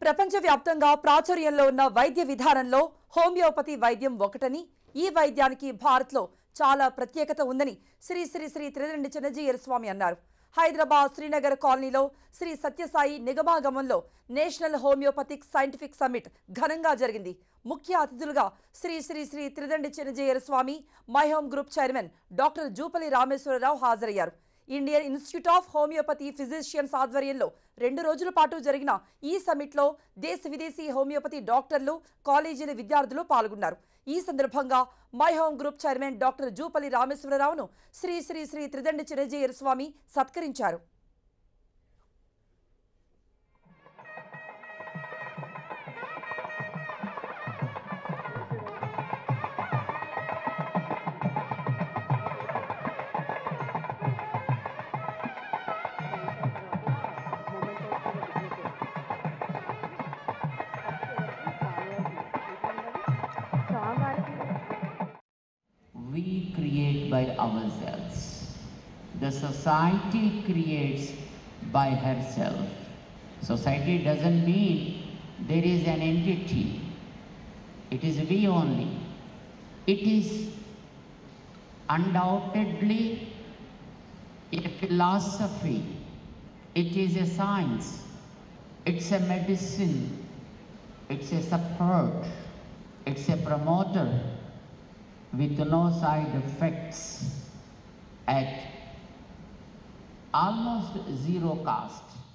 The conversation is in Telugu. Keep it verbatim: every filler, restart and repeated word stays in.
ప్రపంచవ్యాప్తంగా ప్రాచుర్యంలో ఉన్న వైద్య విధానంలో హోమియోపతి వైద్యం ఒకటని, ఈ వైద్యానికి భారత్లో చాలా ప్రత్యేకత ఉందని శ్రీ శ్రీ శ్రీ త్రిదండి చిన్నజీయర్ స్వామి అన్నారు. హైదరాబాద్ శ్రీనగర్ కాలనీలో శ్రీ సత్యసాయి నిగమాగమంలో నేషనల్ హోమియోపతిక్ సైంటిఫిక్ సమ్మిట్ ఘనంగా జరిగింది. ముఖ్య అతిథులుగా Sri Sri Sri Tridandi Chinna Jeeyar Swami, my home group chairman doctor Jupally Rameshwar Rao హాజరయ్యారు. Indian institute of homeopathy physicians ఆధ్వర్యంలో రెండు రోజుల పాటు జరిగిన ఈ సమ్మిట్లో దేశ విదేశీ హోమియోపతి డాక్టర్లు, కాలేజీల విద్యార్థులు పాల్గొన్నారు. ఈ సందర్భంగా my home group chairman doctor Jupally రామేశ్వరరావును శ్రీ శ్రీ శ్రీ త్రిదండి చిన్నజీయర్ స్వామి సత్కరించారు. We create by ourselves. The society creates by herself. Society doesn't mean there is an entity. It is we only. It is undoubtedly a philosophy. It is a science. It's a medicine. It's a support. It's a promoter with no side effects at almost zero cost.